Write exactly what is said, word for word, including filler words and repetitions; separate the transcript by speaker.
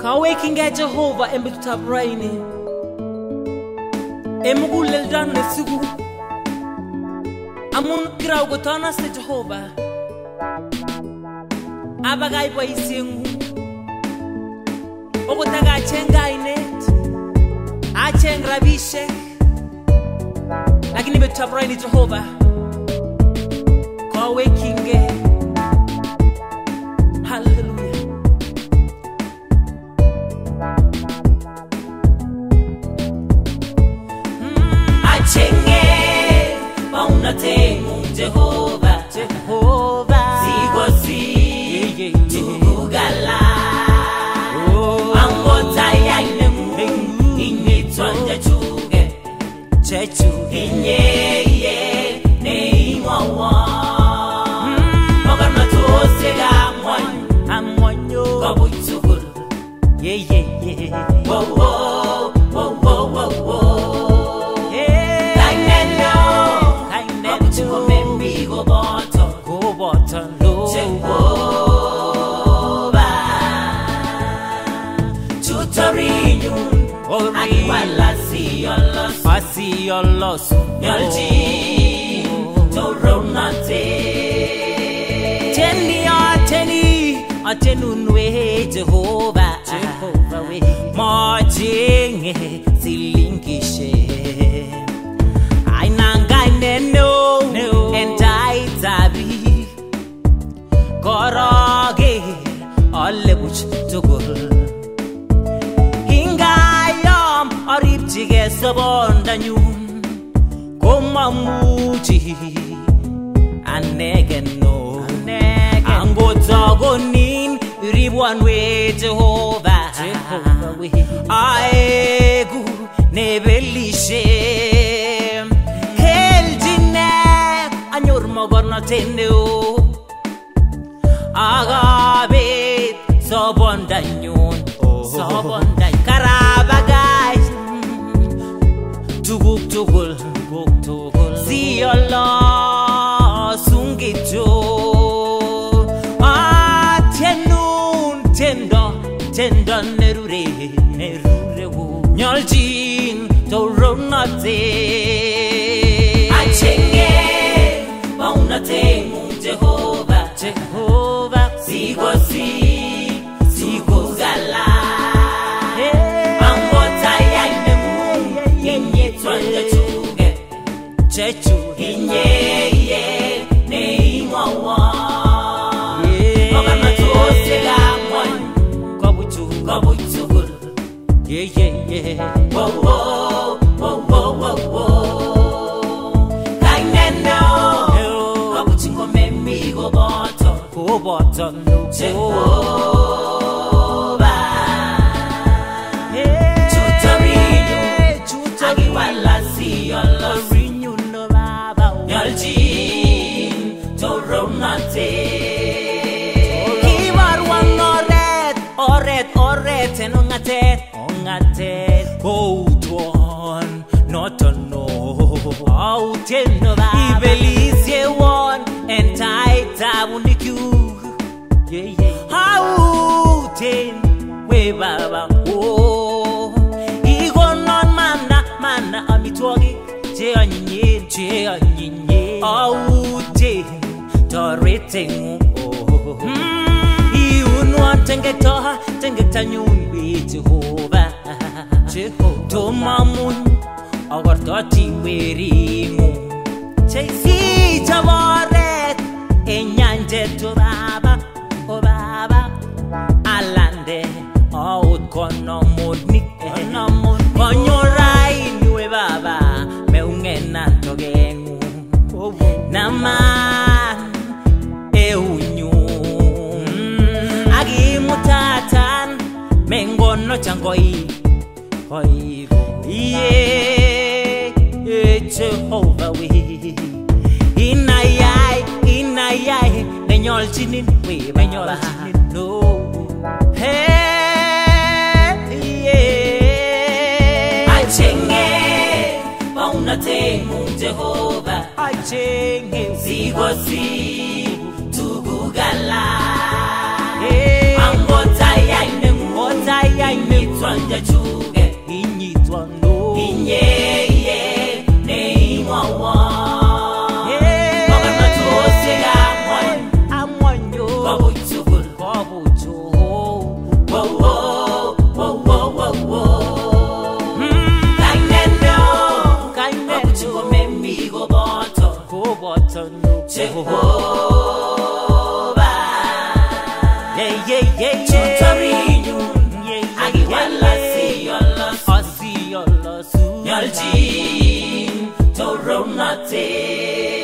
Speaker 1: Kawekinge Jehovah embitutabraini emugulel dan nesigu amun kiraw go tana se Jehovah abagay boy singu ogo taga chenga inet a chengra bishe lakini betutabraini Jehovah kawekinge.
Speaker 2: Jehovah, Jehovah, Sigosi, Tugala, Angota Yanemu, Inye Twanja Chuge, Chechu, Inye, Neymawa, Mogamato Sega, Amwan, Amwanyo, Kabutsugul, yeah, yeah, yeah, whoa, whoa, whoa, whoa, whoa, whoa.
Speaker 1: I see your loss,
Speaker 2: Yalji, Toronate.
Speaker 1: Teni ateni, atenunwe Jehovah, Jehovah we. Marching, silingishe. I nanga neno, and I tabi. Korage, all buch to go. Arip chige sabonda nyun koma muji anegeno ango zagonin ribuan we Jehovah Jehovah we aegu nebelishe heljine anyor mogorna tendeo agabe sabonda nyun sabonda karabaga Tuguk tugul, tuguk tugul. See your law, sungito. Ah, tenun, tendo, tendo nerure, nerure wo. Nyaljin, toronate.
Speaker 2: Achenge, maunate mu Jehovah,
Speaker 1: Jehovah.
Speaker 2: Sigosi, sigogala.
Speaker 1: Chechu
Speaker 2: inye ye neymawa Mogamato Sega Amwan
Speaker 1: Kabuchu
Speaker 2: Kabuchugul
Speaker 1: yeah yeah yeah
Speaker 2: Whoa whoa whoa whoa whoa whoa Kaineno Kabuchingo memi go boto
Speaker 1: Go boto no
Speaker 2: Jehovah
Speaker 1: Ongate, ongate, go to one, not to know. Out in the Ibelize one, and tight Tabuniku. Yeah, yeah. Out in way, Baba. Oh, he gone on mana, mana, Amitogi, Jean, Jean, out in Torreting. Oh, Tengeta, tengeta nyumbi Jehovah, Jehovah. Tomamun, our thirty werimu. Chesi Javaret, Enyanje to Baba, O Baba, Alande, out Konomuni, Konomun, Konyorai, Nue Baba, Meungena Togenu, Naman, Eunyu. Mutatan mengo no changoi hoi ye Jehovah we inayai inayai nenyol chinin we nenyol chinin no hey yeah achenge maunate mu Jehovah achenge sigosi tugugala Angota ya botono
Speaker 2: Jehovah
Speaker 1: yeah yeah yeah
Speaker 2: Chutarinyu Agi wala si yolos
Speaker 1: Asi yolosu
Speaker 2: Nyaljin Toronate